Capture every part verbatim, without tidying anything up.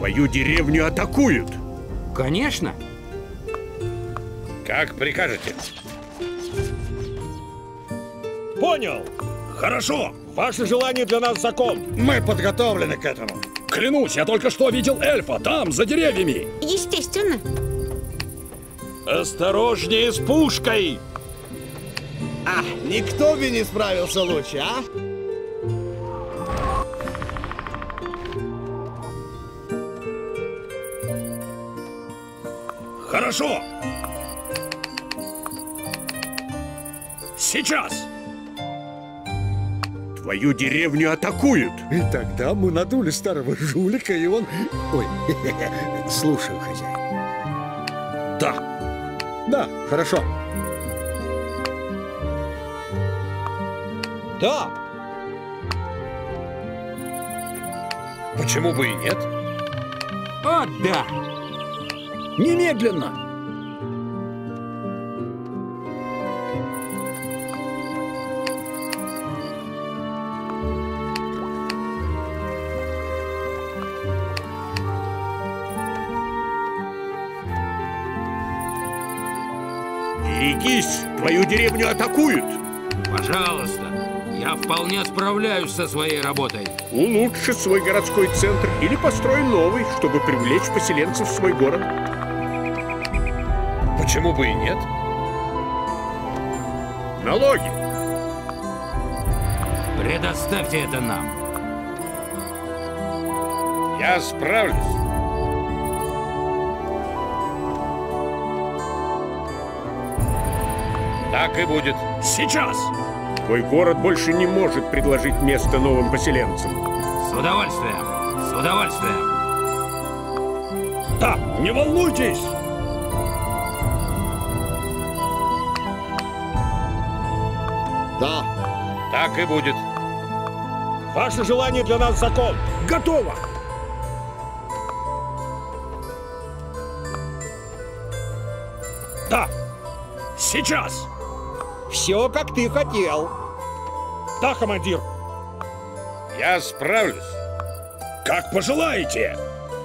Твою деревню атакуют. Конечно. Как прикажете. Понял. Хорошо. Ваше желание для нас закон. Мы подготовлены к этому. Клянусь, я только что видел эльфа, там, за деревьями. Естественно. Осторожнее с пушкой. А, никто бы не справился лучше, а? Хорошо. Сейчас. Твою деревню атакуют. И тогда мы надули старого жулика, и он... Ой, слушаю, хозяин. Да. Да, хорошо. Да. Почему бы и нет? О, да. Немедленно. Берегись, твою деревню атакуют. Пожалуйста. Я вполне справляюсь со своей работой. Улучши свой городской центр или построй новый, чтобы привлечь поселенцев в свой город. Почему бы и нет? Налоги. Предоставьте это нам. Я справлюсь. Так и будет. Сейчас. Твой город больше не может предложить место новым поселенцам. С удовольствием. С удовольствием. Да, не волнуйтесь. Да. Так и будет. Ваше желание для нас закон. Готово. Да. Сейчас. Все, как ты хотел. Да, командир. Я справлюсь. Как пожелаете.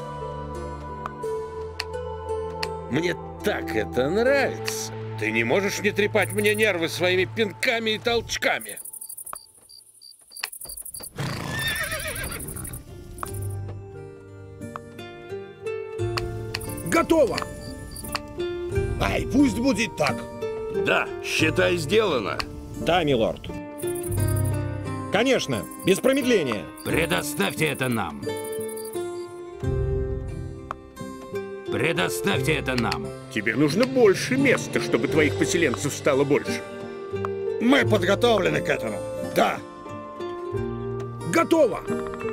Мне так это нравится. Ты не можешь не трепать мне нервы своими пинками и толчками. Готово. Ай, пусть будет так. Да, считай, сделано. Да, милорд. Конечно, без промедления. Предоставьте это нам. Предоставьте это нам. Тебе нужно больше места, чтобы твоих поселенцев стало больше. Мы подготовлены к этому. Да. Готово.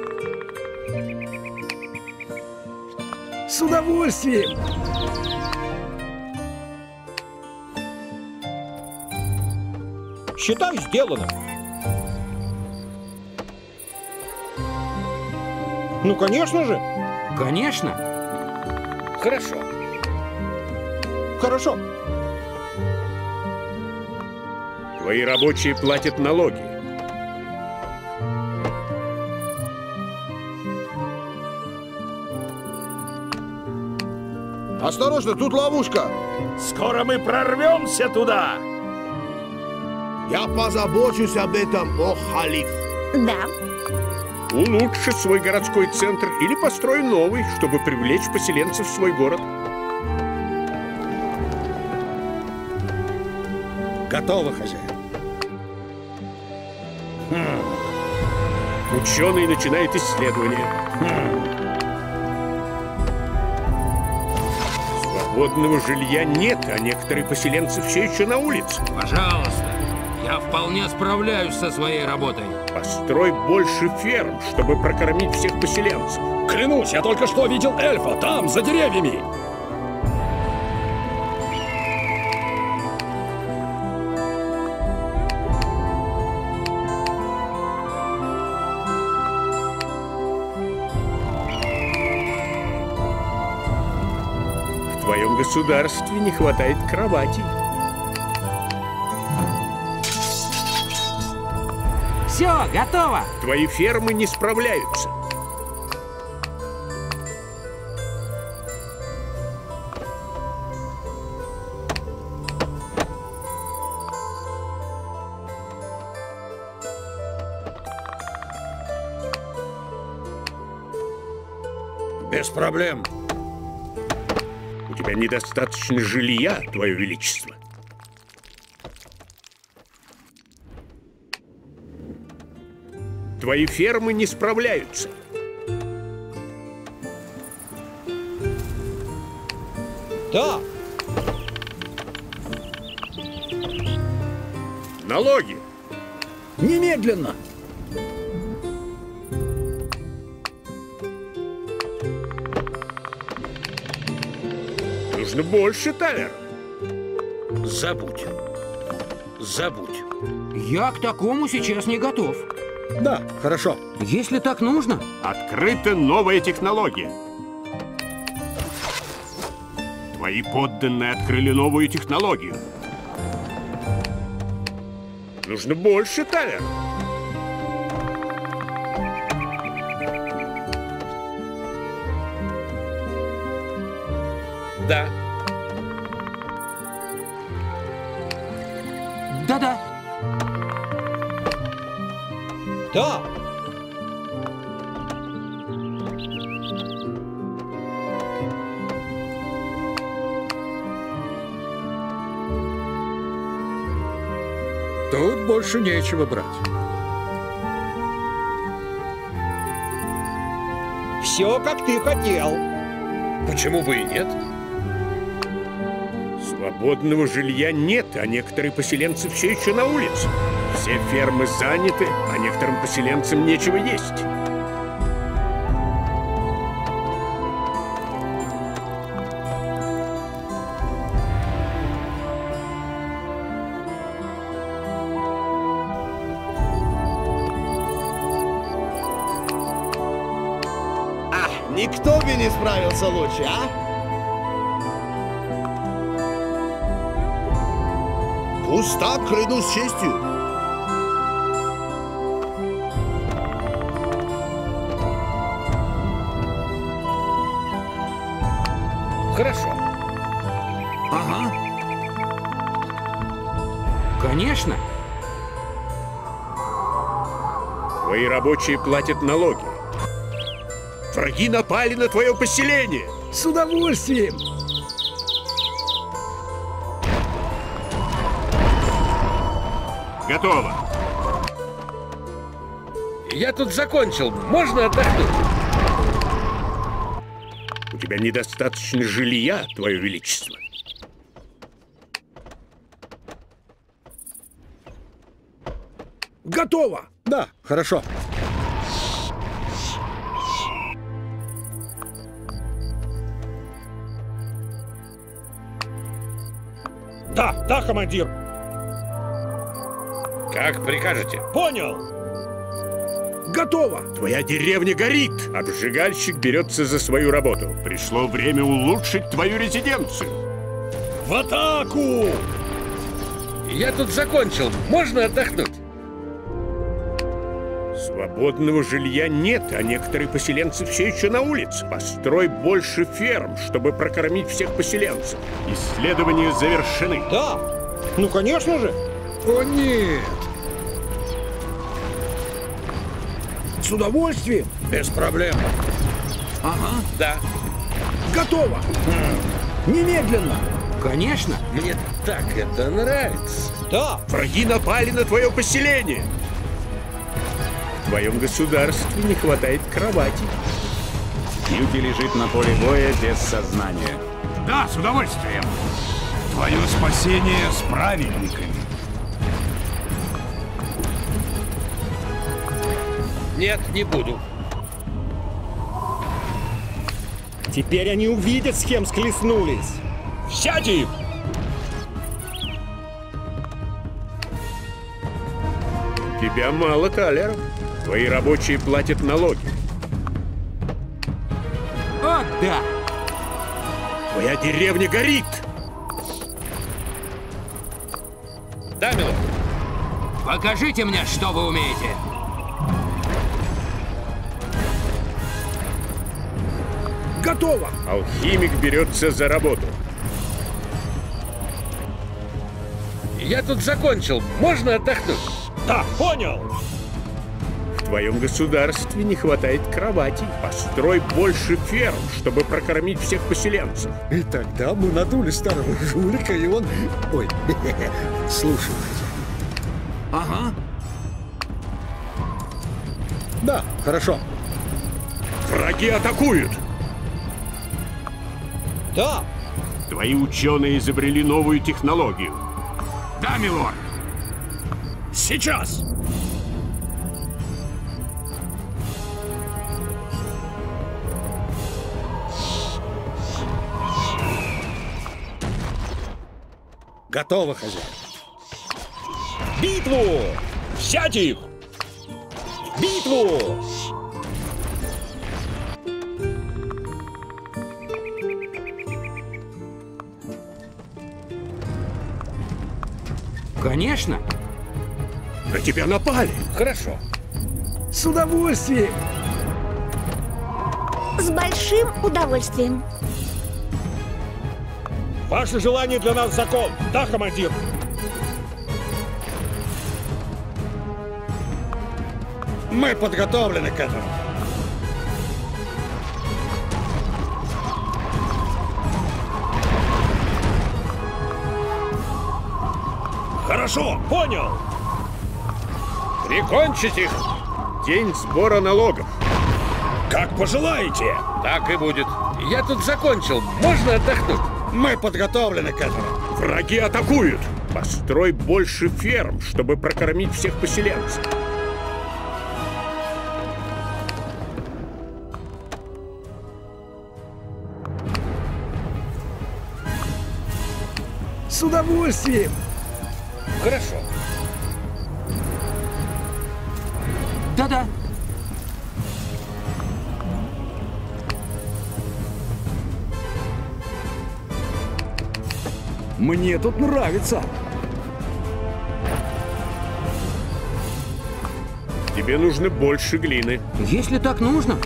С удовольствием. Считай, сделано. Ну, конечно же. Конечно. Хорошо. Хорошо. Твои рабочие платят налоги. Осторожно, тут ловушка. Скоро мы прорвемся туда. Я позабочусь об этом, о халиф. Да. Улучши свой городской центр или построй новый, чтобы привлечь поселенцев в свой город. Готово, хозяин. Хм. Ученый начинает исследование. Хм. Свободного жилья нет, а некоторые поселенцы все еще на улице. Пожалуйста. Я вполне справляюсь со своей работой. Построй больше ферм, чтобы прокормить всех поселенцев. Клянусь, я только что видел эльфа, там, за деревьями. В твоем государстве не хватает кроватей. Все, готово. Твои фермы не справляются. Без проблем. У тебя недостаточно жилья, Твое Величество. Твои фермы не справляются. Да. Налоги. Немедленно! Нужно больше, Талер. Забудь. Забудь. Я к такому сейчас не готов. Да, хорошо. Если так нужно. Открыта новая технология. Твои подданные открыли новую технологию. Нужно больше, Талер. Да. Да-да. Да. Тут больше нечего брать. Все, как ты хотел. Почему бы и нет? Свободного жилья нет, а некоторые поселенцы все еще на улице. Все фермы заняты, а некоторым поселенцам нечего есть. Никто бы не справился лучше, а? Пусть так, клянусь честью. Хорошо. Ага. Конечно. Твои рабочие платят налоги. Враги напали на твое поселение. С удовольствием! Готово. Я тут закончил. Можно отдохнуть? У тебя недостаточно жилья, Твое Величество. Готово! Да, хорошо. Да, да, командир. Как прикажете. Понял. Готово! Твоя деревня горит. Обжигальщик берется за свою работу. Пришло время улучшить твою резиденцию. В атаку! Я тут закончил. Можно отдохнуть? Свободного жилья нет, а некоторые поселенцы все еще на улице. Построй больше ферм, чтобы прокормить всех поселенцев. Исследования завершены. Да. Ну, конечно же. О, нет! С удовольствием! Без проблем. Ага. Да. Готово! Немедленно! Конечно. Мне так это нравится. Да. Враги напали на твое поселение. В твоем государстве не хватает кровати. Юки лежит на поле боя без сознания. Да, с удовольствием! Твое спасение с праведниками. Нет, не буду. Теперь они увидят, с кем схлестнулись. Сядь! Тебя мало, Талер. Твои рабочие платят налоги. О, да. Твоя деревня горит. Да, милорд. Покажите мне, что вы умеете. Готово! Алхимик берется за работу. Я тут закончил. Можно отдохнуть? Да, понял. В твоем государстве не хватает кроватей. Построй больше ферм, чтобы прокормить всех поселенцев. И тогда мы надули старого жулика, и он... Ой, слушай, хозяин. Ага. Да, хорошо. Враги атакуют! Да. Твои ученые изобрели новую технологию. Да, милорд. Сейчас! Готово, хозяин. Битву! Взять их! Битву! Конечно. На тебя напали! Хорошо. С удовольствием! С большим удовольствием. Ваше желание для нас закон. Да, командир? Мы подготовлены к этому. Хорошо, понял. Прикончить их! День сбора налогов. Как пожелаете. Так и будет. Я тут закончил. Можно отдохнуть? Мы подготовлены к этому. Враги атакуют! Построй больше ферм, чтобы прокормить всех поселенцев. С удовольствием. Хорошо. Да-да. Мне тут нравится. Тебе нужно больше глины. Если так нужно.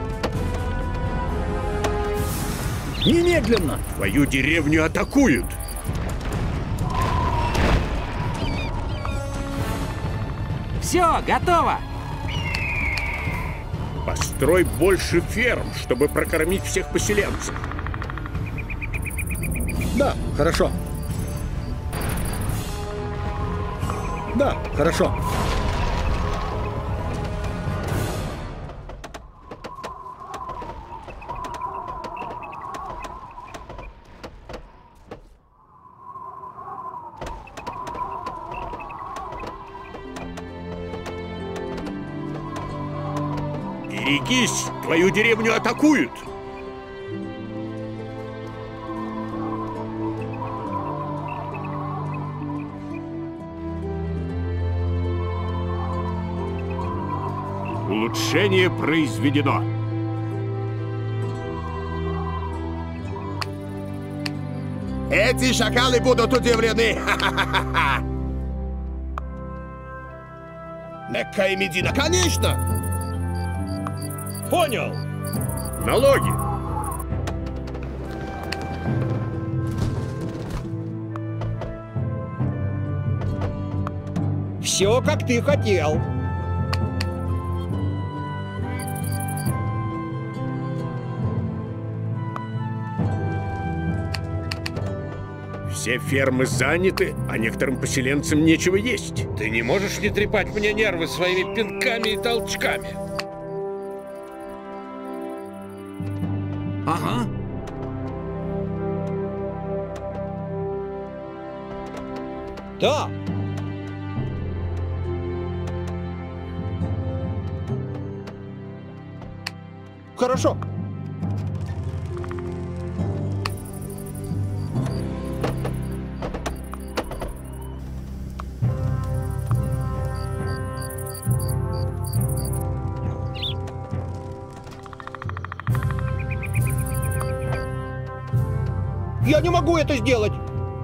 Немедленно. Твою деревню атакуют! Все, готово. Построй больше ферм, чтобы прокормить всех поселенцев. Да, хорошо. Да, хорошо. Берегись! Твою деревню атакуют! Улучшение произведено. Эти шакалы будут удивлены. Мекка и Медина, конечно. Понял. Налоги! Все, как ты хотел. Все фермы заняты, а некоторым поселенцам нечего есть. Ты не можешь не трепать мне нервы своими пинками и толчками. Ага. Да. Хорошо. Я не могу это сделать.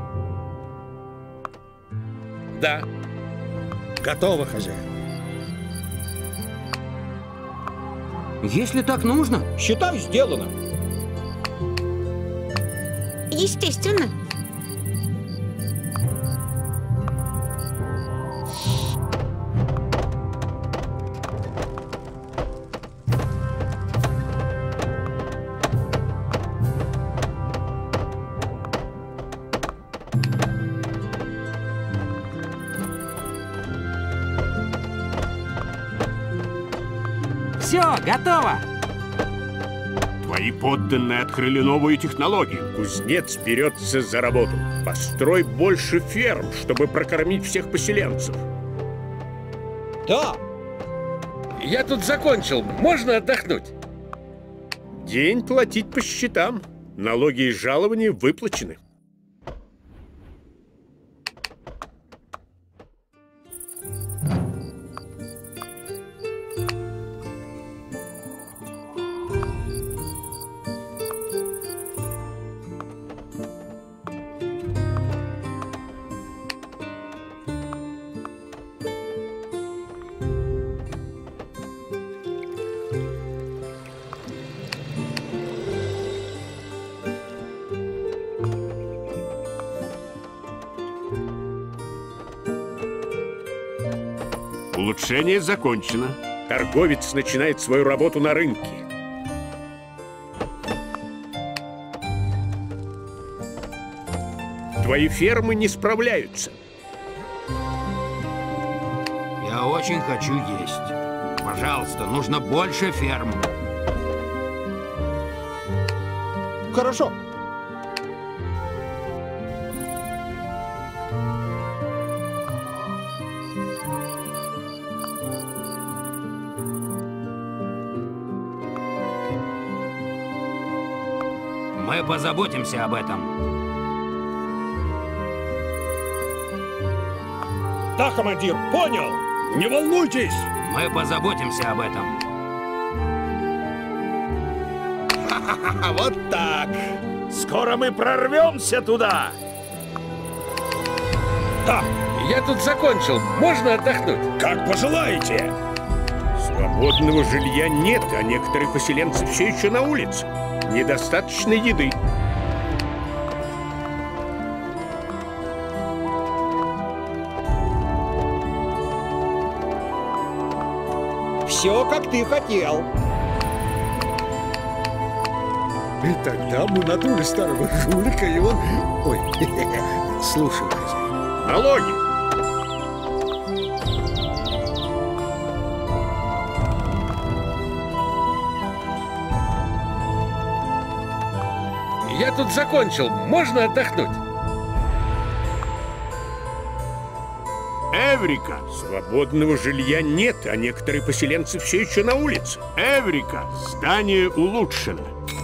Да. Готово, хозяин. Если так нужно. Считай, сделано. Естественно. Все, готово. Твои подданные открыли новую технологию. Кузнец берется за работу. Построй больше ферм, чтобы прокормить всех поселенцев. Да. Я тут закончил. Можно отдохнуть? День платить по счетам. Налоги и жалования выплачены. Улучшение закончено. Торговец начинает свою работу на рынке. Твои фермы не справляются. Я очень хочу есть. Пожалуйста, нужно больше ферм. Хорошо. Мы позаботимся об этом. Да, командир, понял. Не волнуйтесь! Мы позаботимся об этом. Вот так. Скоро мы прорвемся туда! Да. Я тут закончил. Можно отдохнуть? Как пожелаете! Свободного жилья нет, а некоторые поселенцы все еще на улице. Недостаточно еды. Все, как ты хотел. И тогда мы надули старого жулика, и он... Ой, слушай, хозяин. Налоги! Я тут закончил. Можно отдохнуть? Эврика! Свободного жилья нет, а некоторые поселенцы все еще на улице. Эврика! Здание улучшено.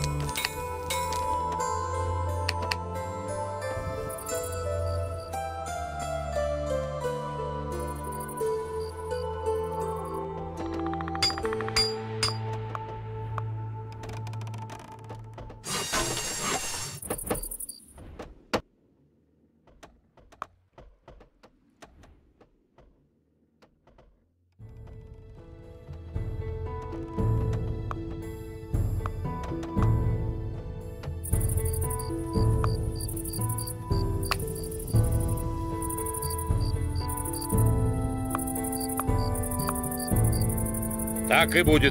Так и будет.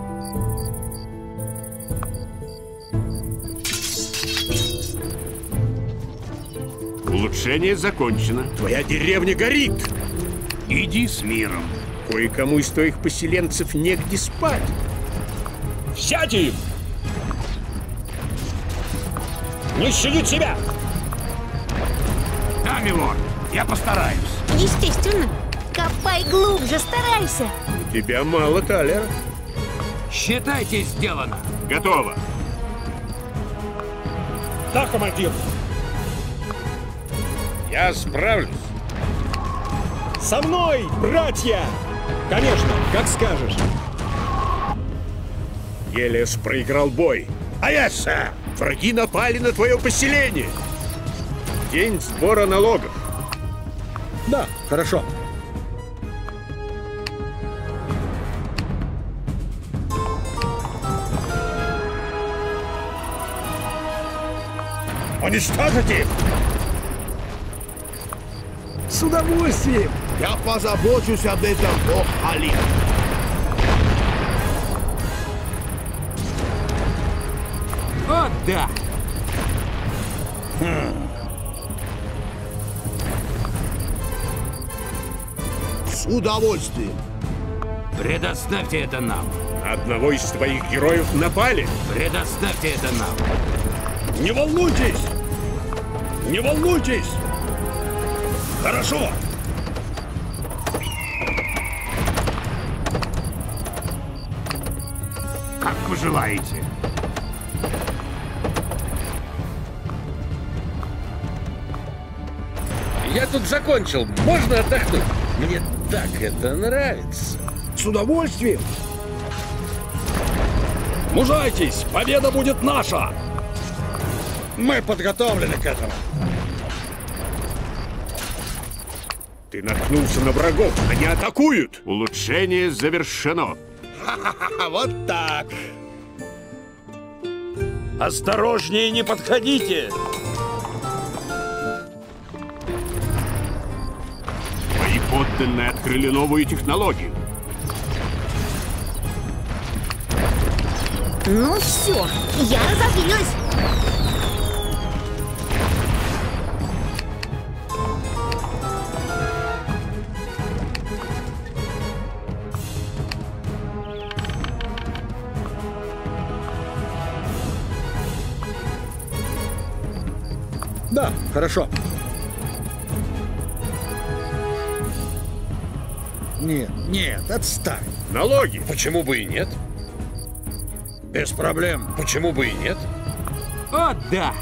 Улучшение закончено. Твоя деревня горит. Иди с миром. Кое-кому из твоих поселенцев негде спать. Взять им! Не щадить себя! Да, милорд, я постараюсь. Естественно. Копай глубже, старайся. У тебя мало талера. Считайте, сделано. Готово. Да, командир. Я справлюсь. Со мной, братья! Конечно, как скажешь. Елес проиграл бой. Аяса! Враги напали на твое поселение. День сбора налогов. Да, хорошо. Уничтожить их! С удовольствием! Я позабочусь об этом, бог Али. Вот да! С удовольствием. Предоставьте это нам. На одного из твоих героев напали. Предоставьте это нам. Не волнуйтесь! Не волнуйтесь! Хорошо! Как пожелаете. Я тут закончил. Можно отдохнуть? Мне так это нравится. С удовольствием! Мужайтесь! Победа будет наша! Мы подготовлены к этому. Ты наткнулся на врагов, они атакуют. Улучшение завершено. Вот так! Осторожнее, не подходите! Твои подданные открыли новую технологию. Ну все, я разозлилась. Да, хорошо. Нет, нет, отстань. Налоги. Почему бы и нет? Без проблем. Почему бы и нет? О, да!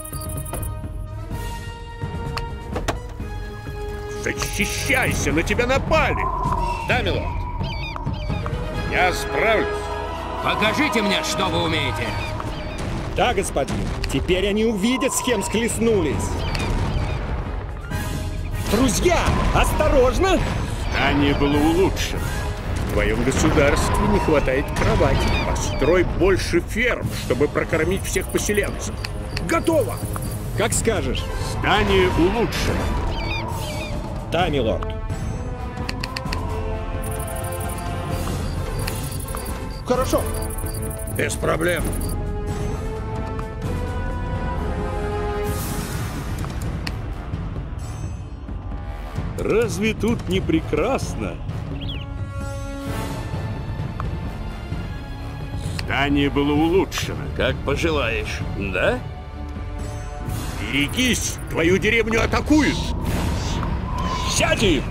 Защищайся, на тебя напали. Да, милорд. Я справлюсь. Покажите мне, что вы умеете. Да, господин. Теперь они увидят, с кем схлестнулись. Друзья, осторожно! Здание было улучшено. В твоем государстве не хватает кровати. Построй больше ферм, чтобы прокормить всех поселенцев. Готово! Как скажешь. Здание улучшено. Да, милорд. Хорошо. Без проблем. Разве тут не прекрасно? Здание было улучшено. Как пожелаешь, да? Берегись, твою деревню атакуют. Сядем!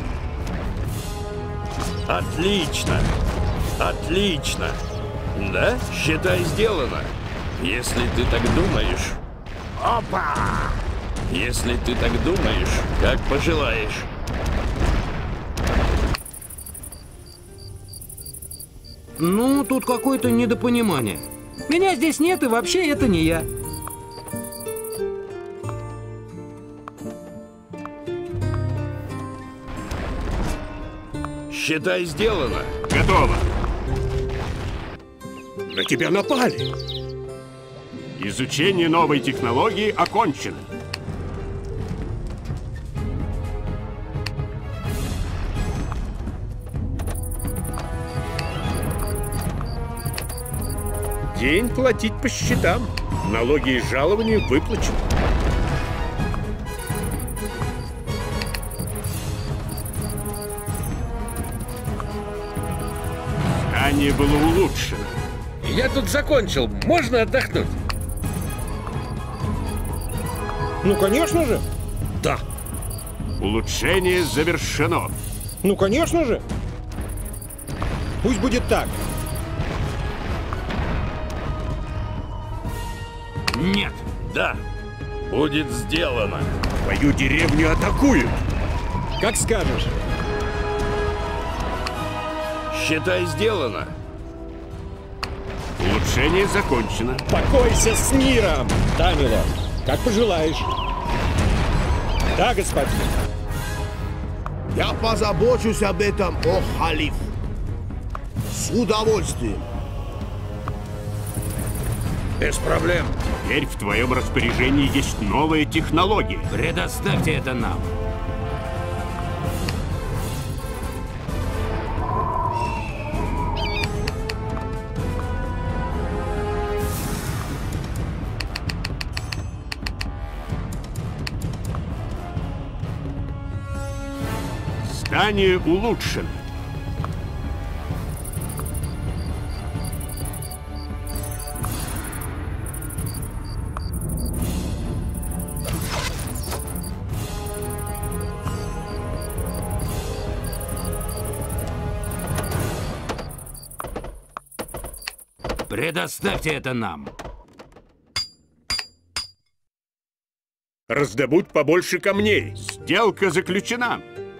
Отлично! Отлично! Да? Считай, сделано. Если ты так думаешь... Опа! Если ты так думаешь, как пожелаешь. Ну, тут какое-то недопонимание. Меня здесь нет, и вообще это не я. Считай, сделано. Готово. На тебя напали. Изучение новой технологии окончено. День платить по счетам. Налоги и жалования выплачены. Здание было улучшено. Я тут закончил. Можно отдохнуть? Ну, конечно же. Да. Улучшение завершено. Ну, конечно же. Пусть будет так. Нет. Да. Будет сделано. Твою деревню атакуют. Как скажешь. Считай, сделано. Улучшение закончено. Покойся с миром. Да, милорд. Как пожелаешь. Да, господин. Я позабочусь об этом, о халиф. С удовольствием. Без проблем. Теперь в твоем распоряжении есть новая технология. Предоставьте это нам. Здание улучшено. Предоставьте это нам. Раздобудь побольше камней. Сделка заключена.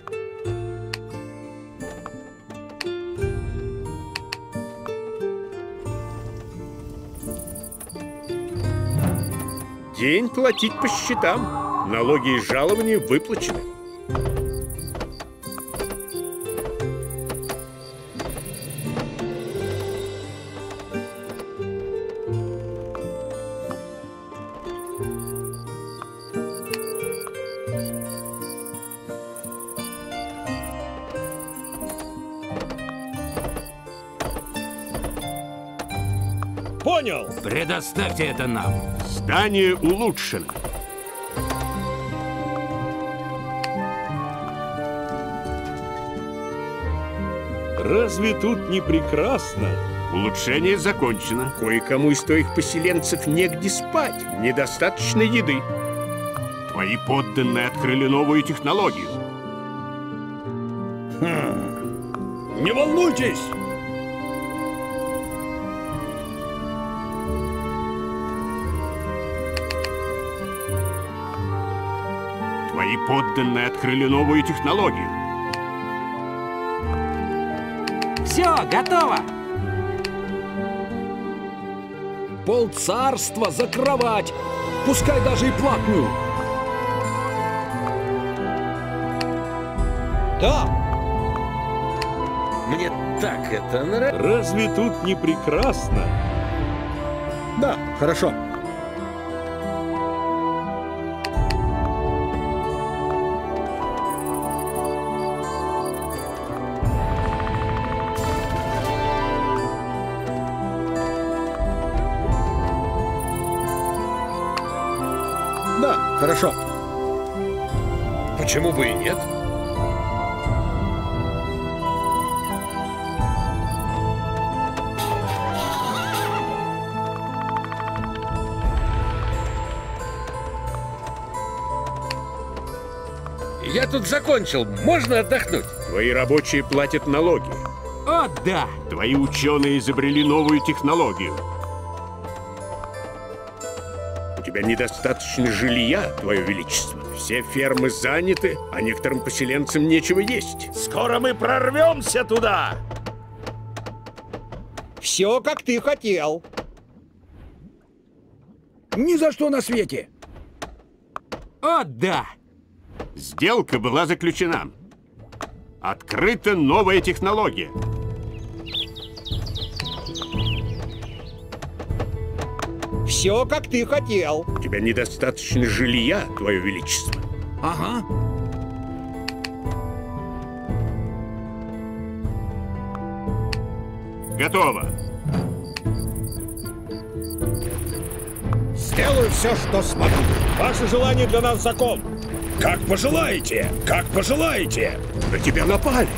День платить по счетам. Налоги и жалования выплачены. Понял. Предоставьте это нам. Здание улучшено. Разве тут не прекрасно? Улучшение закончено. Кое-кому из твоих поселенцев негде спать. Недостаточно еды. Твои подданные открыли новую технологию. Хм. Не волнуйтесь! Твои подданные открыли новую технологию. Все, готово! Полцарства за кровать! Пускай даже и платную! Да! Мне так это нравится. Разве тут не прекрасно? Да, хорошо. Да, хорошо. Почему бы и нет? Я тут закончил. Можно отдохнуть? Твои рабочие платят налоги. О, да! Твои ученые изобрели новую технологию. У тебя недостаточно жилья, Твое Величество. Все фермы заняты, а некоторым поселенцам нечего есть. Скоро мы прорвемся туда! Все, как ты хотел. Ни за что на свете! О, да! Сделка была заключена. Открыта новая технология. Все, как ты хотел. У тебя недостаточно жилья, Твое Величество. Ага. Готово. Сделаю все, что смогу. Ваше желание для нас закон. Как пожелаете, как пожелаете. На тебя напали.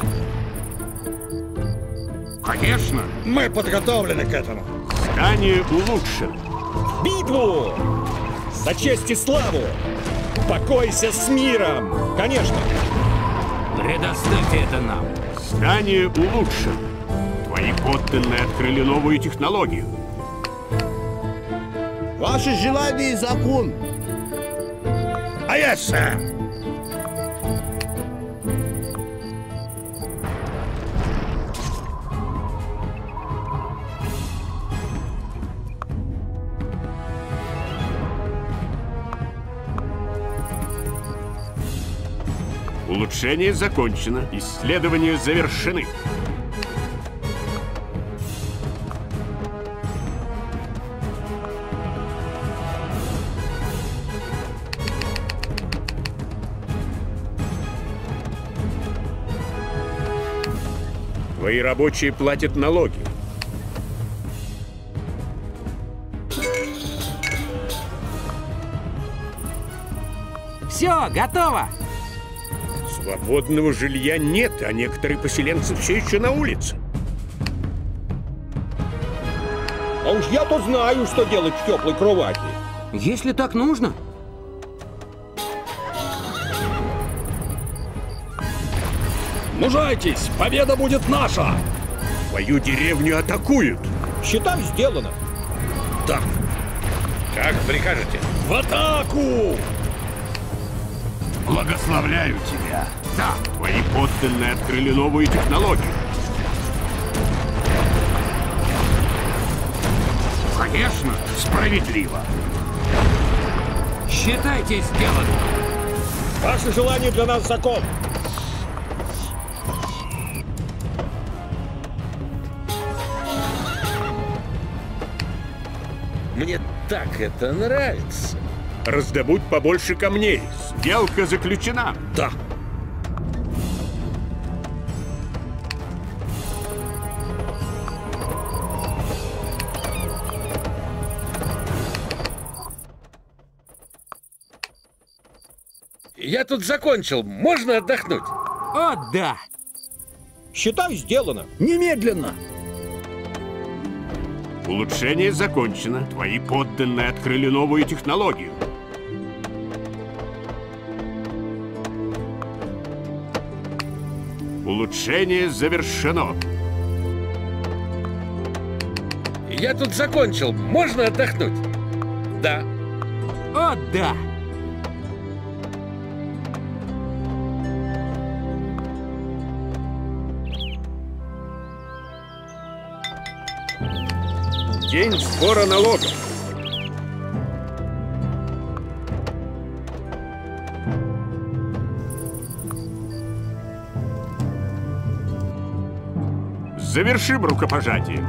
Конечно. Мы подготовлены к этому. Здание улучшено. Битву! За честь и славу! Покойся с миром! Конечно! Предоставьте это нам. Здание улучшено. Твои подданные открыли новую технологию. Ваше желание и закон. А я сам. Улучшение закончено. Исследования завершены. Твои рабочие платят налоги. Все, готово! Свободного жилья нет, а некоторые поселенцы все еще на улице. А уж я-то знаю, что делать в теплой кровати. Если так нужно. Мужайтесь, победа будет наша! Твою деревню атакуют. Считай, сделано. Да. Как прикажете. В атаку! Благословляю тебя. Да, твои подданные открыли новую технологию. Конечно, справедливо. Считайте сделано. Ваше желание для нас закон. Мне так это нравится. Раздобудь побольше камней. Сделка заключена. Да. Я тут закончил. Можно отдохнуть? О, да. Считай, сделано. Немедленно. Улучшение закончено. Твои подданные открыли новую технологию. Улучшение завершено. Я тут закончил. Можно отдохнуть? Да. О, да. День сбора налогов. Завершим рукопожатие.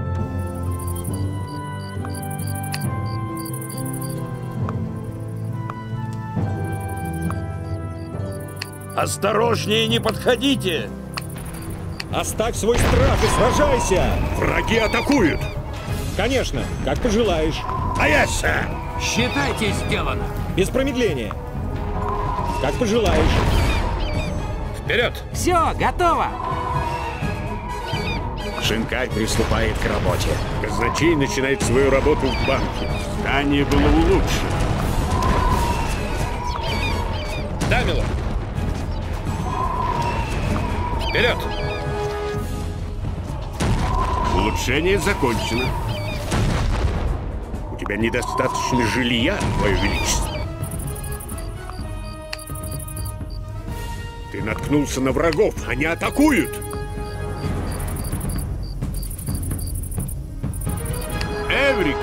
Осторожнее, не подходите! Оставь свой страх и сражайся! Враги атакуют! Конечно, как пожелаешь. Аяса! Считайте сделано. Без промедления. Как пожелаешь. Вперед! Все, готово. Шинкай приступает к работе. Казначей начинает свою работу в банке. Здание было улучшено. Дамило! Вперед! Улучшение закончено. У тебя недостаточно жилья, Твое Величество. Ты наткнулся на врагов, они атакуют! Эврика!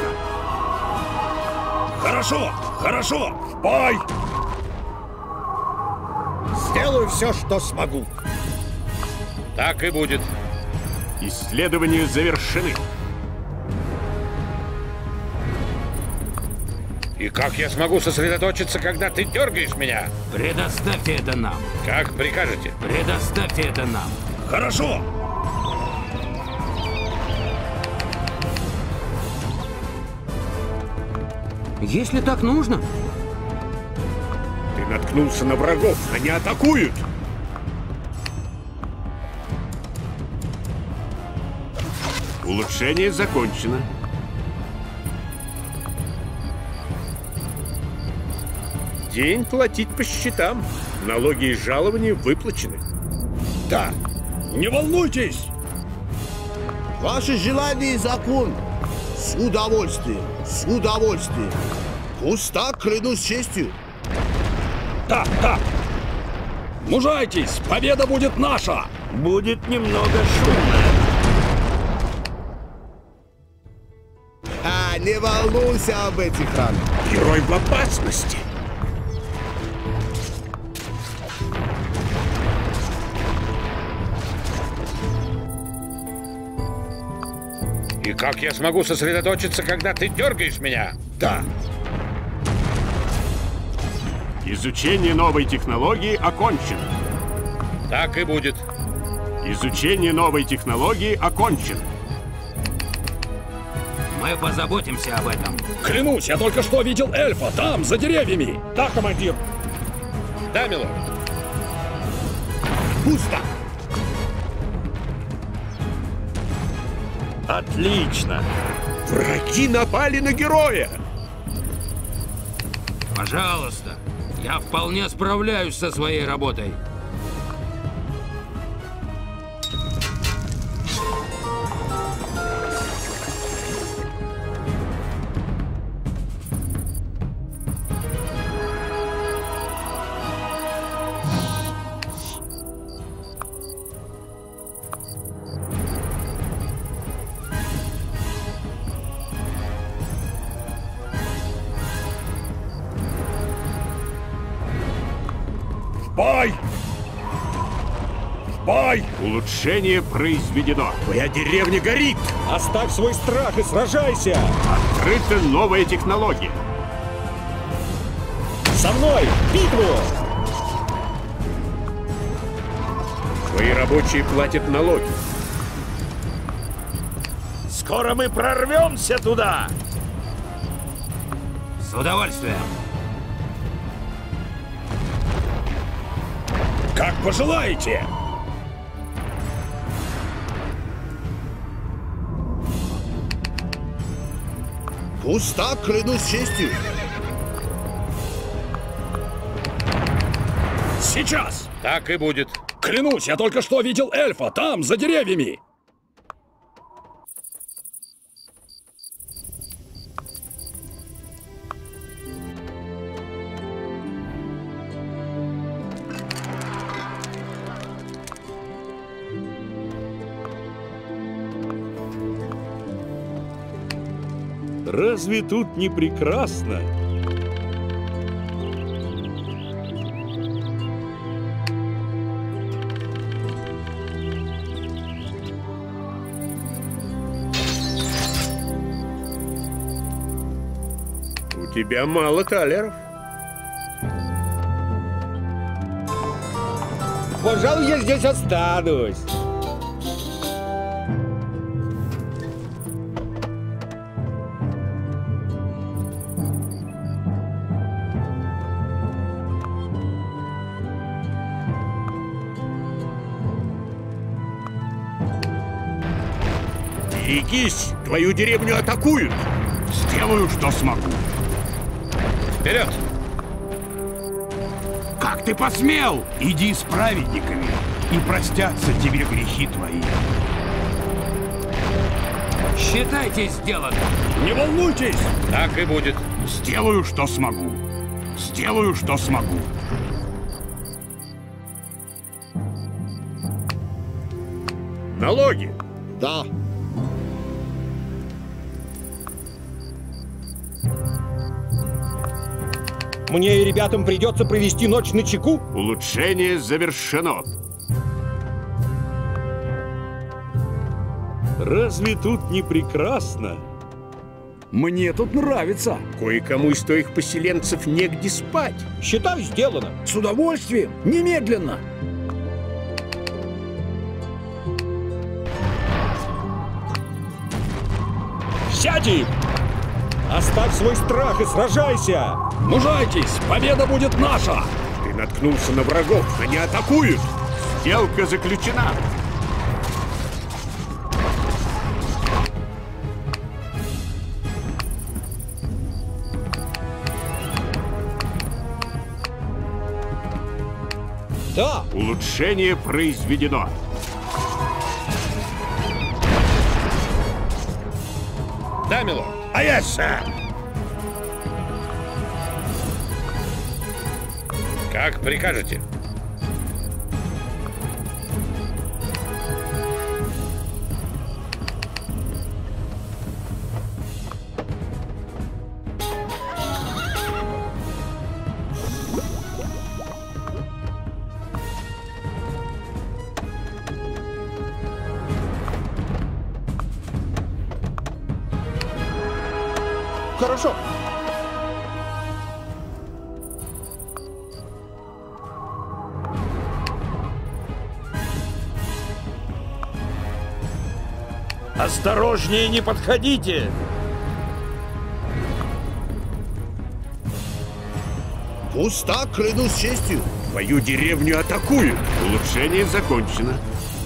Хорошо, хорошо, в бой! Сделаю все, что смогу. Так и будет. Исследования завершены. И как я смогу сосредоточиться, когда ты дергаешь меня? Предоставьте это нам. Как прикажете. Предоставьте это нам. Хорошо. Если так нужно. Ты наткнулся на врагов, они атакуют! Улучшение закончено. День платить по счетам. Налоги и жалования выплачены. Да. Не волнуйтесь. Ваше желание и закон. С удовольствием, с удовольствием. Пусть так, клянусь честью. Да, да. Мужайтесь, победа будет наша. Будет немного шумно. А, не волнуйся об этих ранах. Герой в опасности. И как я смогу сосредоточиться, когда ты дергаешь меня? Да. Изучение новой технологии окончено. Так и будет. Изучение новой технологии окончено. Мы позаботимся об этом. Клянусь, я только что видел эльфа, там, за деревьями. Да, командир. Дамило. Пусто. Отлично. Враги напали на героя. Пожалуйста. Я вполне справляюсь со своей работой. бой! В бой! Улучшение произведено. Твоя деревня горит! Оставь свой страх и сражайся! Открыта новая технология. Со мной! В битву! Твои рабочие платят налоги. Скоро мы прорвемся туда! С удовольствием. Как пожелаете! Пусть так, клянусь честью. Сейчас! Так и будет. Клянусь, я только что видел эльфа там, за деревьями. Разве тут не прекрасно? У тебя мало талеров. Пожалуй, я здесь останусь. Берегись! Твою деревню атакуют! Сделаю, что смогу. Вперед! Как ты посмел? Иди с праведниками, и простятся тебе грехи твои. Считайте сделано. Не волнуйтесь! Так и будет. Сделаю, что смогу. Сделаю, что смогу. Налоги! Да. Мне и ребятам придется провести ночь на чеку. Улучшение завершено. Разве тут не прекрасно? Мне тут нравится. Кое-кому из твоих поселенцев негде спать. Считай, сделано. С удовольствием. Немедленно. Сядь им! Оставь свой страх и сражайся! Мужайтесь! Победа будет наша! Ты наткнулся на врагов, они атакуют! Сделка заключена! Да! Улучшение произведено! Да, милорд. А я, сэр! Как прикажете. Хорошо. Осторожнее, не подходите! Пусть так, клянусь честью. Твою деревню атакуют! Улучшение закончено.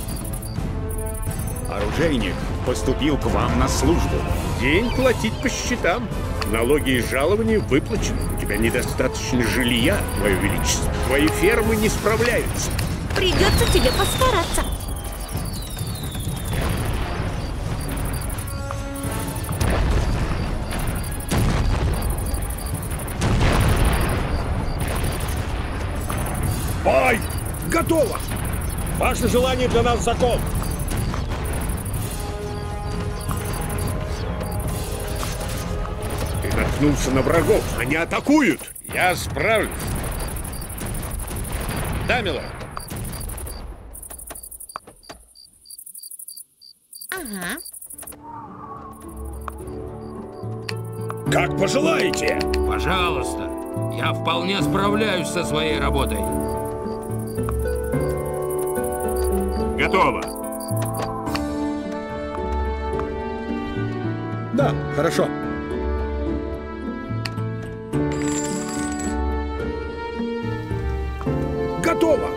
Оружейник поступил к вам на службу. День платить по счетам. Налоги и жалования выплачены. У тебя недостаточно жилья, Твое Величество. Твои фермы не справляются. Придется тебе постараться. Бой! Готово! Ваше желание для нас закон. Ты наткнулся на врагов, они атакуют! Я справлюсь. Да, милорд? Ага. Как пожелаете. Пожалуйста. Я вполне справляюсь со своей работой. Готово. Да, хорошо. Готово.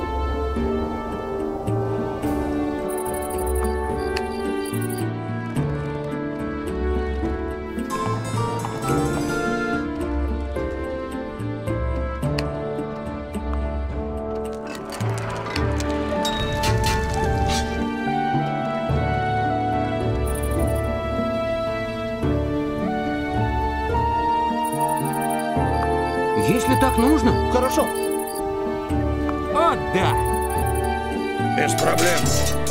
Если так нужно. Хорошо. О, да. Без проблем.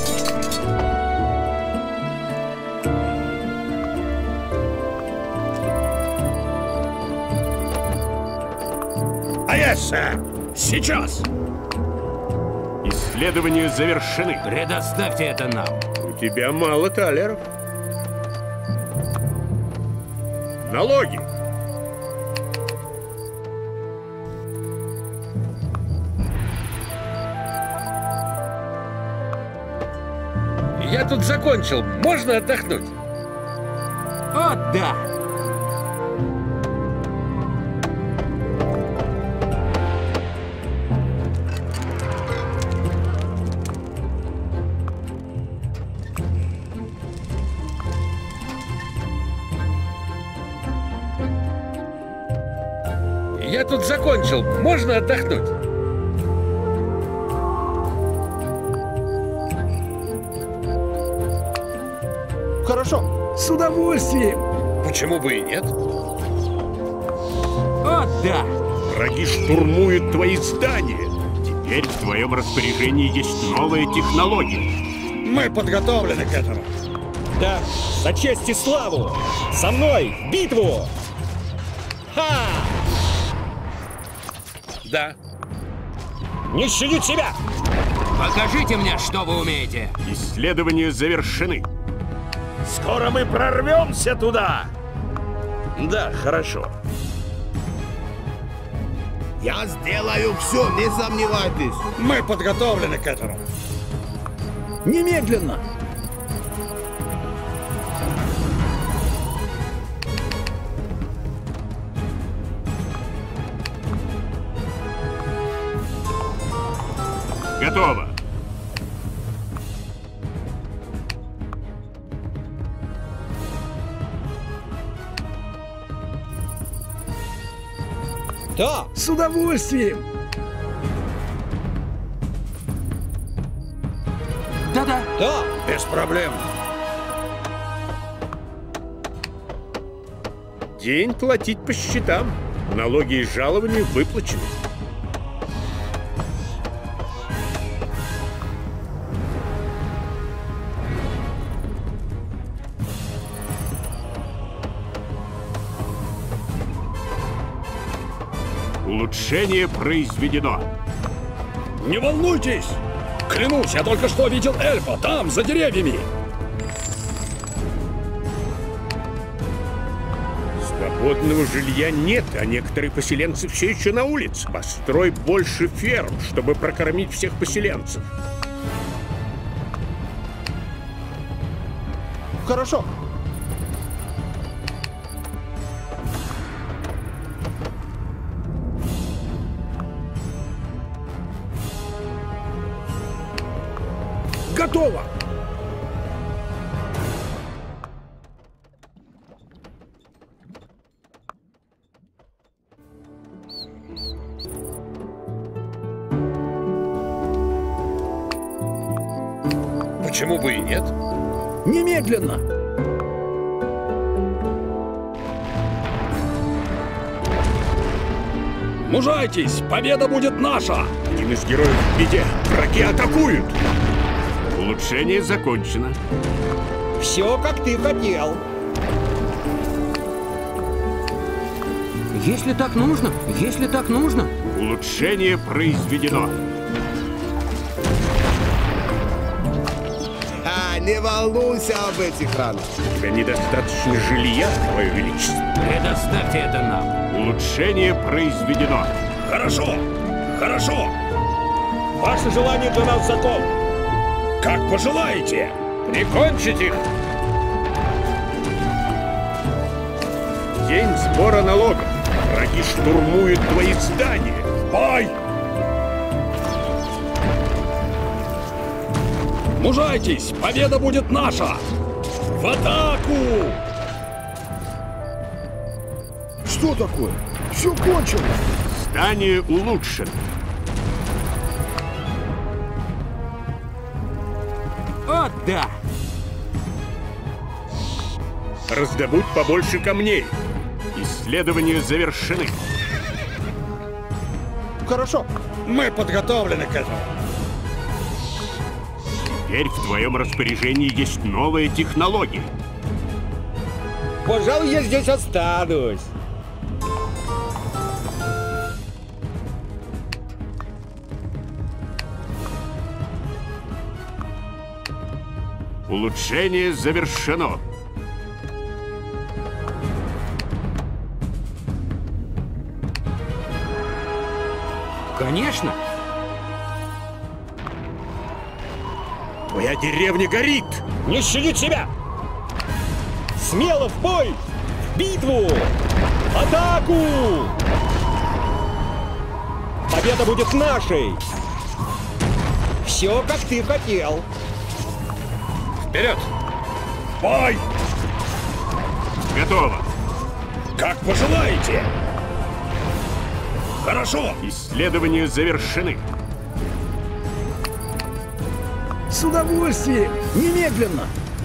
А я, сэр. Сейчас. Исследования завершены. Предоставьте это нам. У тебя мало талеров. Налоги. Я тут закончил. Можно отдохнуть? О, да. Я тут закончил. Можно отдохнуть? Хорошо. С удовольствием. Почему бы и нет? О, да. Враги штурмуют твои здания. Теперь в твоем распоряжении есть новая технология. Мы подготовлены к этому. Да, за честь и славу! Со мной в битву! Ха! Да. Не щадить себя! Покажите мне, что вы умеете. Исследования завершены. Скоро мы прорвемся туда. Да, хорошо. Я сделаю все, не сомневайтесь. Мы подготовлены к этому. Немедленно. Готово. Да. С удовольствием. Да-да. Да. Без проблем. День платить по счетам. Налоги и жалования выплачены. Улучшение произведено. Не волнуйтесь! Клянусь, я только что видел эльфа, там, за деревьями! Свободного жилья нет, а некоторые поселенцы все еще на улице. Построй больше ферм, чтобы прокормить всех поселенцев. Хорошо. Готово! Почему бы и нет? Немедленно! Мужайтесь! Победа будет наша! Один из героев в беде. Враги атакуют! Улучшение закончено. Все, как ты хотел. Если так нужно, если так нужно. Улучшение произведено. не волнуйся об этих ранах. У тебя недостаточно жилья, Твое Величество. Предоставьте это нам. Улучшение произведено. Хорошо, хорошо. Ваше желание для нас закон. Как пожелаете. Прикончить их. День сбора налогов. Враги штурмуют твои здания. Бой! Мужайтесь! Победа будет наша! В атаку! Что такое? Все кончено. Здание улучшено. О, да! Раздобудь побольше камней. Исследования завершены. Хорошо. Мы подготовлены к этому. Теперь в твоем распоряжении есть новая технология. Пожалуй, я здесь останусь. Улучшение завершено. Конечно. Твоя деревня горит! Не щадить себя! Смело в бой! В битву! Атаку! Победа будет нашей! Все, как ты хотел! Вперед! Бой! Готово! Как пожелаете! Хорошо! Исследования завершены. С удовольствием! Немедленно!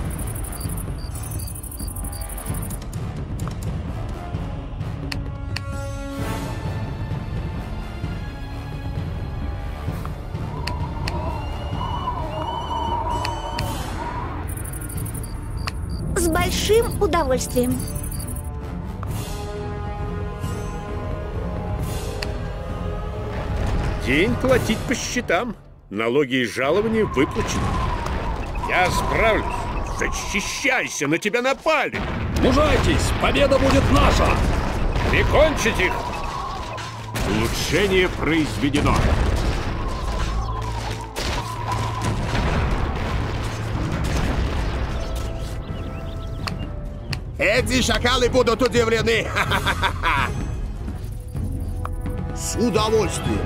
С большим удовольствием. День платить по счетам. Налоги и жалования выплачены. Я справлюсь. Защищайся, на тебя напали. Мужайтесь, победа будет наша. Прикончить их. Улучшение произведено. Эти шакалы будут удивлены. С удовольствием.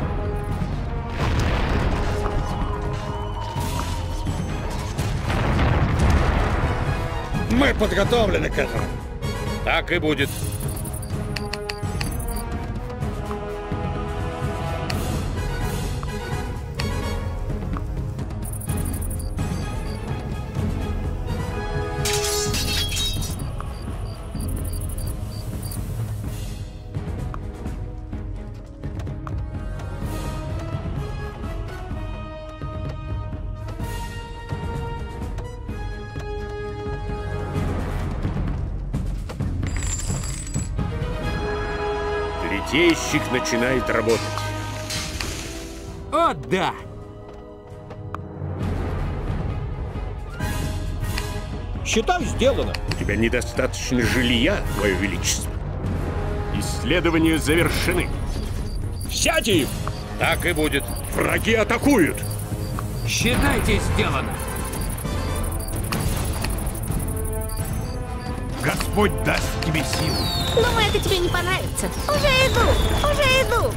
Мы подготовлены к этому. Так и будет. Литейщик начинает работать. О, да! Считаю, сделано. У тебя недостаточно жилья, Твое Величество. Исследования завершены. Взять их! Так и будет. Враги атакуют. Считайте, сделано. Господь даст тебе силу. Думаю, это тебе не понравится. Уже иду, уже иду.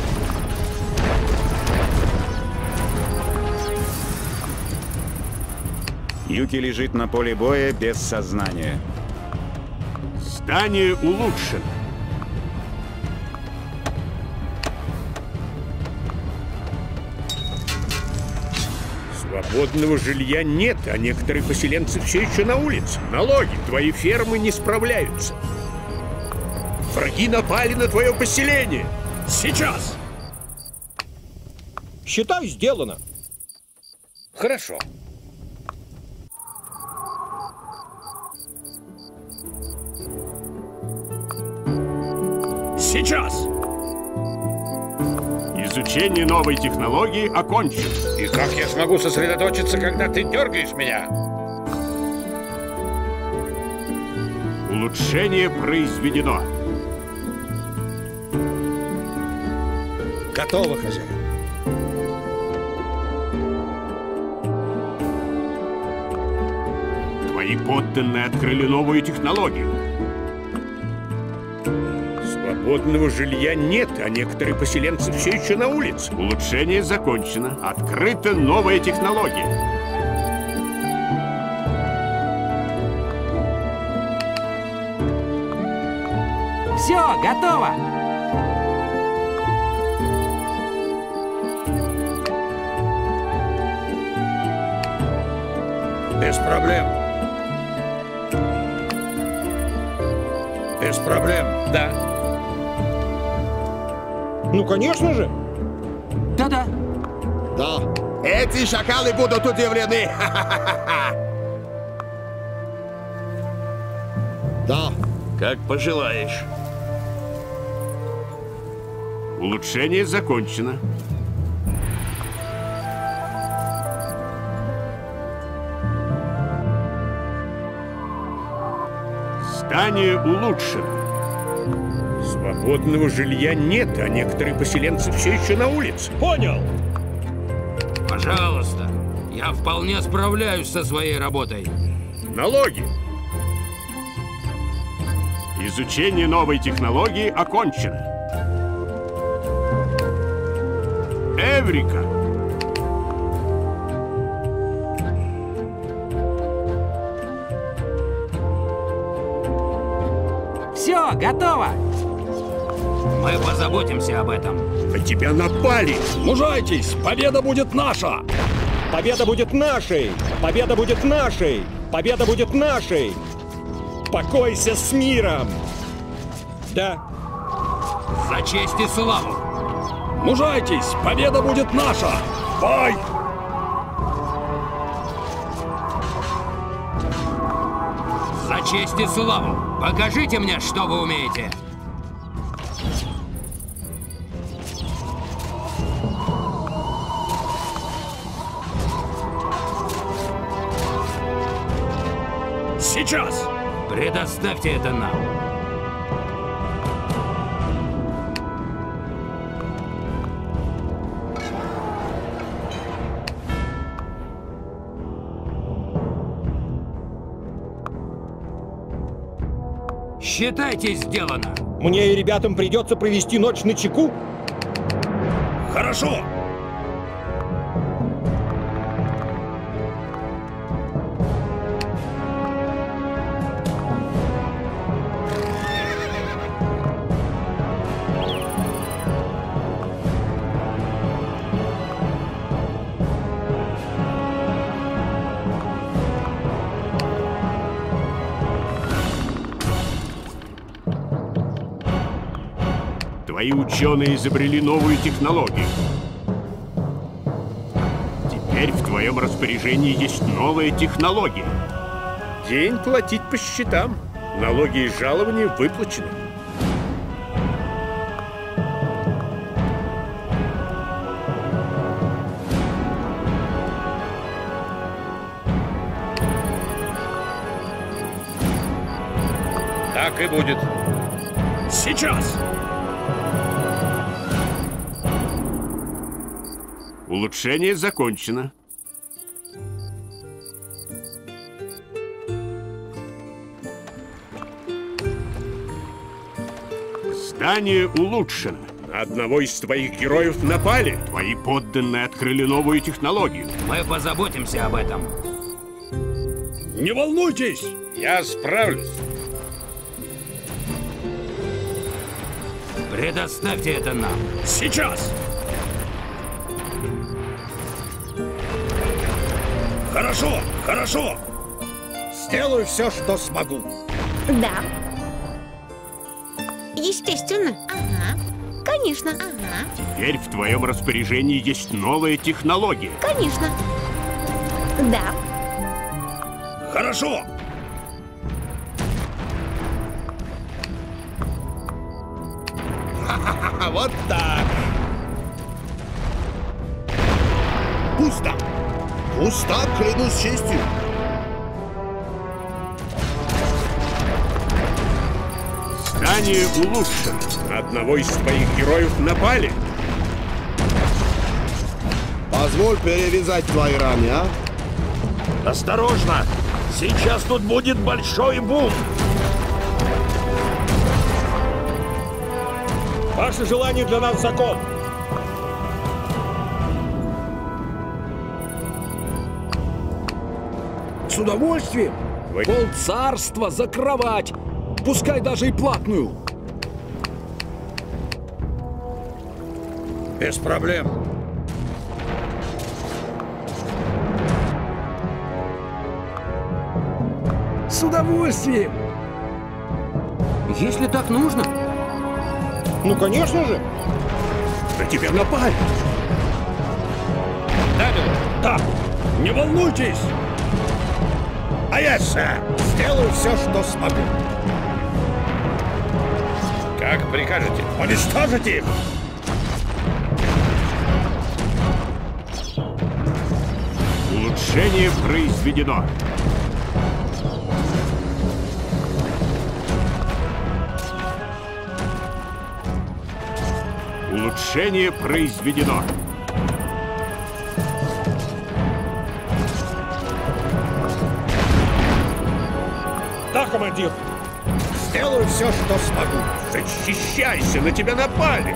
Юки лежит на поле боя без сознания. Здание улучшено. Свободного жилья нет, а некоторые поселенцы все еще на улице. Налоги, твои фермы не справляются. Враги напали на твое поселение. Сейчас! Считаю, сделано. Хорошо. Сейчас! Изучение новой технологии окончено. И как я смогу сосредоточиться, когда ты дергаешь меня? Улучшение произведено. Готово, хозяин. Твои подданные открыли новую технологию. Свободного жилья нет, а некоторые поселенцы все еще на улице. Улучшение закончено. Открыта новая технология. Все, готово! Без проблем. Без проблем, да. Ну, конечно же. Да-да. Да. Эти шакалы будут удивлены. Да. Как пожелаешь. Улучшение закончено. Здание улучшено. Свободного жилья нет, а некоторые поселенцы все еще на улице. Понял. Пожалуйста. Я вполне справляюсь со своей работой. Налоги. Изучение новой технологии окончено. Эврика. Все, готово. Мы позаботимся об этом. На тебя напали. Мужайтесь, победа будет наша. Победа будет нашей. Победа будет нашей. Победа будет нашей. Покойся с миром. Да. За честь и славу. Мужайтесь, победа будет наша. Бой! За честь и славу. Покажите мне, что вы умеете. Сейчас! Предоставьте это нам. Считайте, сделано. Мне и ребятам придется провести ночь на чеку. Хорошо. Твои ученые изобрели новую технологию. Теперь в твоем распоряжении есть новая технология. День платить по счетам. Налоги и жалования выплачены. Так и будет. Сейчас! Улучшение закончено. Здание улучшено. На одного из твоих героев напали. Твои подданные открыли новую технологию. Мы позаботимся об этом. Не волнуйтесь! Я справлюсь. Предоставьте это нам. Сейчас! Хорошо, хорошо! Сделаю все, что смогу. Да. Естественно. Ага. Конечно. Ага. Теперь в твоем распоряжении есть новая технология. Конечно. Да. Хорошо. Вот так. Пусто. Пусто, клянусь честью. Задание улучшено. На одного из твоих героев напали. Позволь перевязать твои раны, а? Осторожно! Сейчас тут будет большой бум! Ваше желание для нас закон. С удовольствием. Вы... Пол царства за кровать. Пускай даже и платную. Без проблем. С удовольствием. Если так нужно. Ну, конечно же. На тебя напали. Дамил, Да, не волнуйтесь. а я, сэр, Сделаю все, что смогу. как прикажете. Уничтожите их. Улучшение произведено. Улучшение произведено. Да, командир. Сделаю все, что смогу. Защищайся, на тебя напали.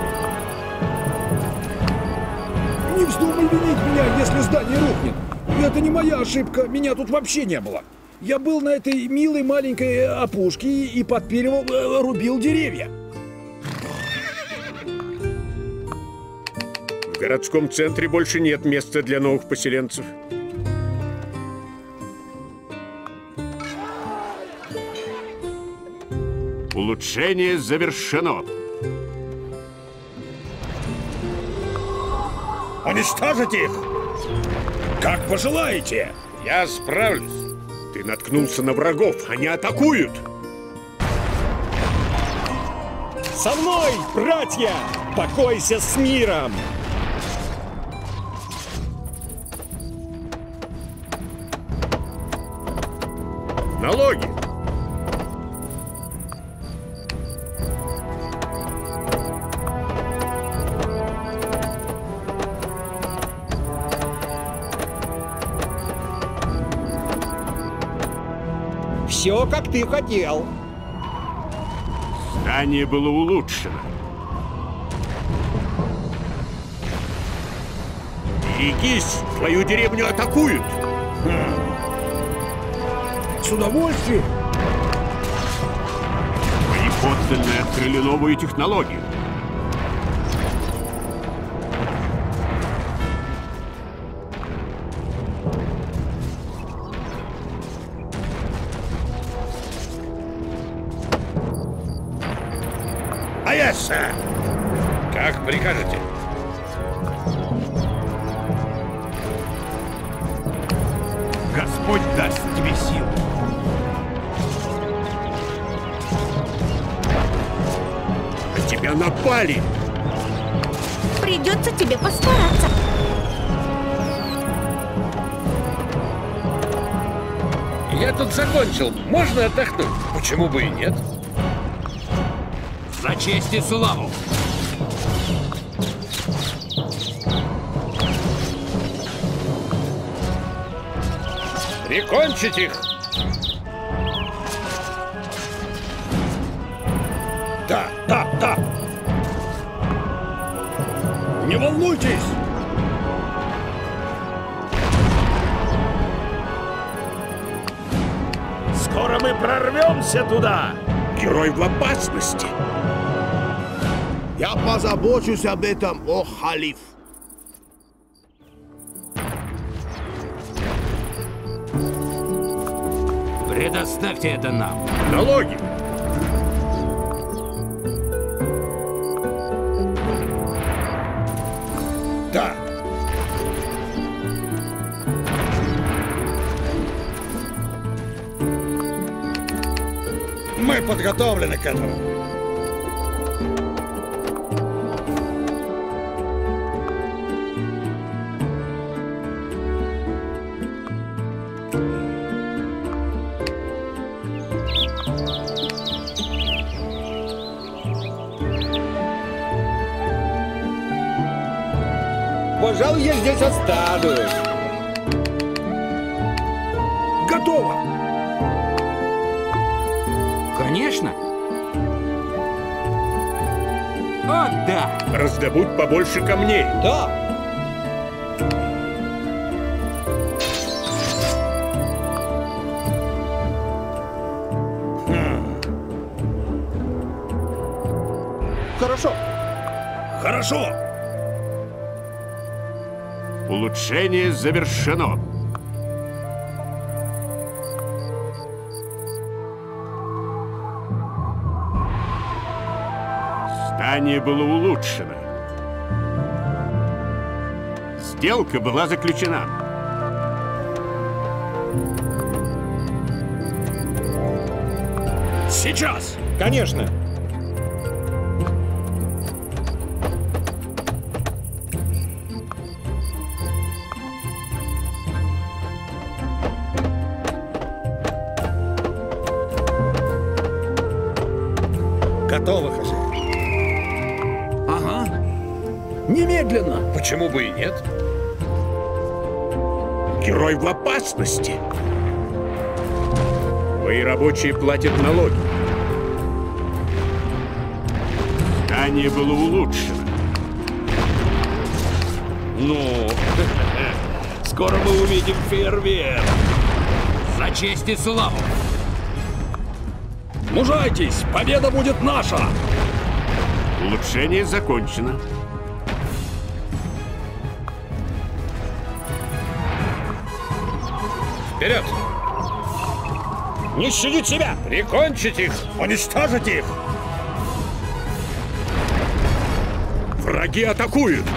Не вздумай винить меня, если здание рухнет. Это не моя ошибка, меня тут вообще не было. Я был на этой милой маленькой опушке и подпиливал, э, рубил деревья. В городском центре больше нет места для новых поселенцев. Улучшение завершено. Уничтожить их! Как пожелаете! Я справлюсь. Ты наткнулся на врагов, они атакуют. Со мной, братья! Покойся с миром! Налоги. Все, как ты хотел. Здание было улучшено. Берегись, твою деревню атакуют. С удовольствием! Твои подданные открыли новую технологию. А я, сэр. Как прикажете. Господь даст тебе силу. На тебя напали. Придется тебе постараться. Я тут закончил. Можно отдохнуть? Почему бы и нет? За честь и славу! Прикончить их! Да, да, да! Не волнуйтесь! Скоро мы прорвемся туда! Герой в опасности. Я позабочусь об этом, о халиф. Предоставьте это нам. Налоги. Да. Мы подготовлены к этому. пожалуй, я здесь останусь. Готово! Конечно. О, да. Раздобудь побольше камней. Да. Хорошо. Хорошо. Улучшение завершено. Здание было улучшено. Сделка была заключена. Сейчас. Конечно. Готово, хозяин. Ага. Немедленно. Почему бы и нет? Герой в опасности. Твои рабочие платят налоги. Здание было улучшено. Ну, скоро мы увидим фейерверк. За честь и славу. Мужайтесь, победа будет наша. Улучшение закончено. Вперед! Не щадить себя! Прикончить их! Уничтожить их! Враги атакуют!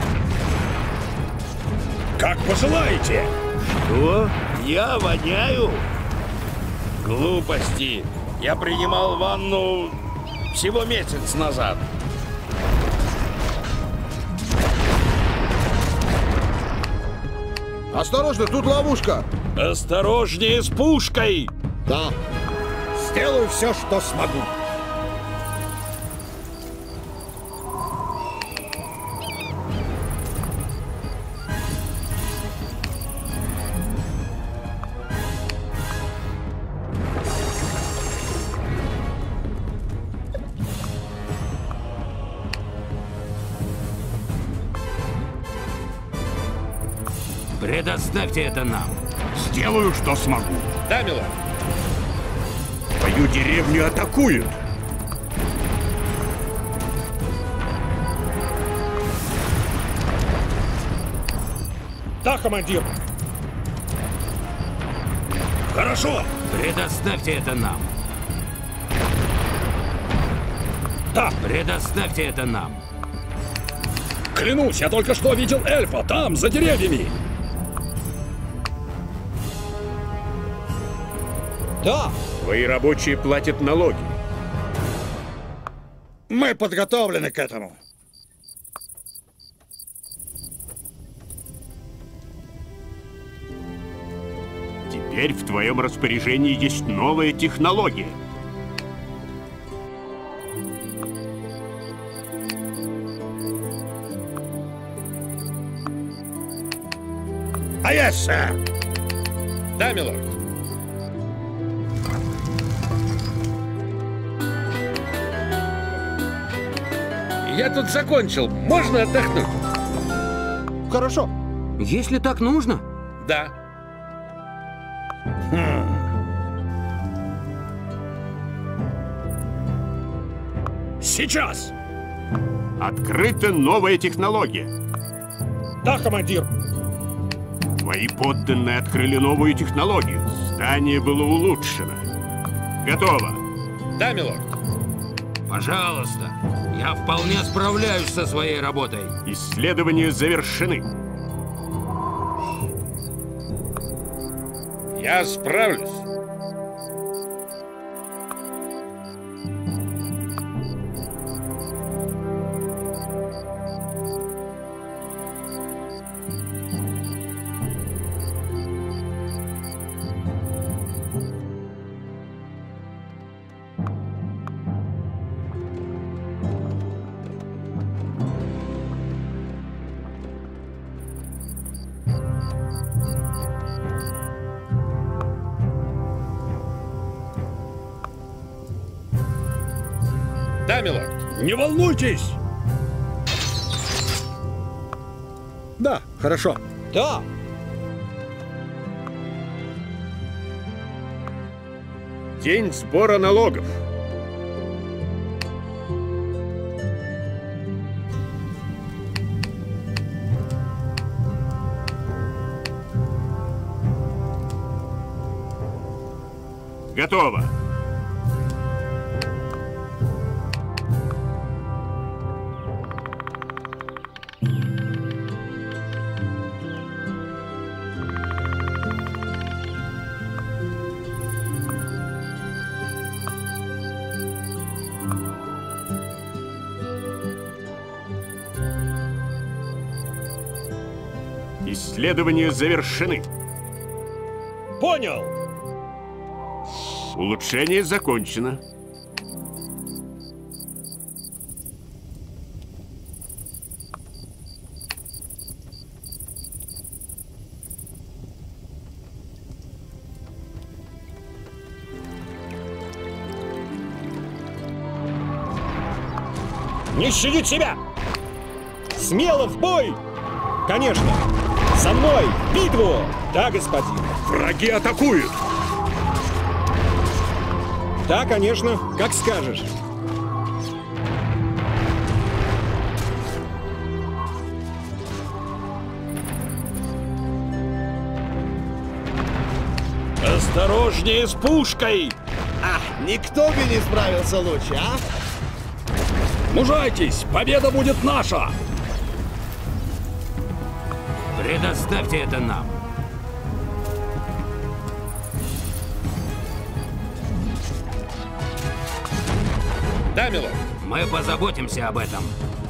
Как пожелаете! Что? Я воняю? Глупости! Я принимал ванну всего месяц назад. Осторожно, тут ловушка. Осторожнее с пушкой! Да. Сделаю все, что смогу. Предоставьте это нам. Сделаю, что смогу. Да, милорд. Твою деревню атакуют! Да, командир. Хорошо. Предоставьте это нам. Да. Предоставьте это нам. Клянусь, я только что видел эльфа там, за деревьями. Да. Твои рабочие платят налоги. Мы подготовлены к этому. Теперь в твоем распоряжении есть новая технология. А я, сэр. Да, милорд. Я тут закончил. Можно отдохнуть? Хорошо. Если так нужно. Да. Хм. Сейчас. Открыта новая технология. Да, командир. Твои подданные открыли новую технологию. Здание было улучшено. Готово. Да, милорд. Пожалуйста. Я вполне справляюсь со своей работой. Исследования завершены. Я справлюсь. Да, милорд. Не волнуйтесь! Да, хорошо. Да. День сбора налогов. Готово. Исследования завершены. Понял. Улучшение закончено. Не щадить себя! Смело в бой! Конечно! За мной! В битву! Да, господин! Враги атакуют! Да, конечно, как скажешь. Осторожнее с пушкой! А, никто бы не справился лучше, а? Мужайтесь, победа будет наша! Предоставьте это нам. Да, милорд. Мы позаботимся об этом.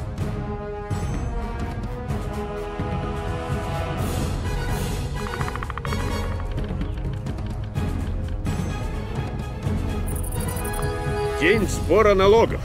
День сбора налогов.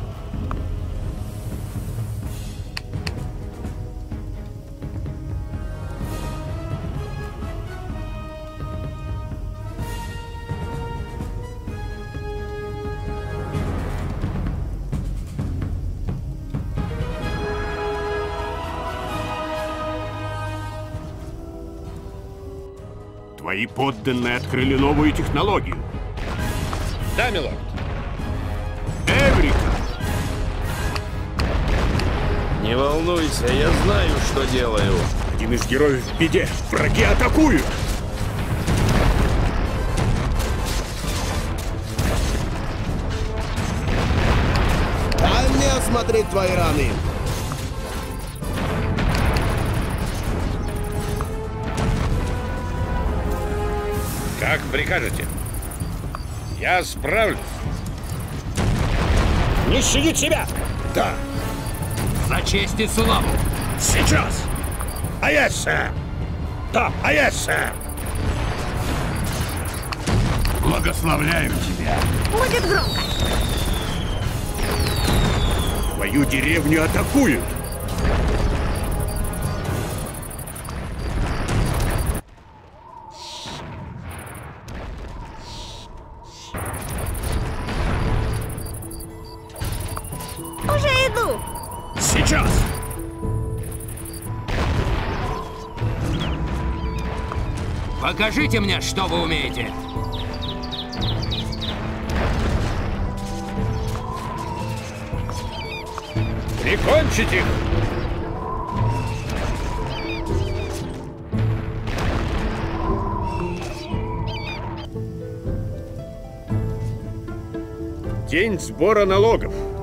Твои подданные открыли новую технологию. Да, милорд. Эврика! Не волнуйся, я знаю, что делаю. Один из героев в беде. Враги атакуют! Дай мне осмотреть твои раны. Как прикажете. Я справлюсь. Не щадить себя! Да. За честь и славу! Сейчас! А я, сэр! Да, а я, сэр! Благословляю тебя. Будет громко. Твою деревню атакуют! Уже иду. Сейчас! Покажите мне, что вы умеете. Прикончить их! День сбора налогов.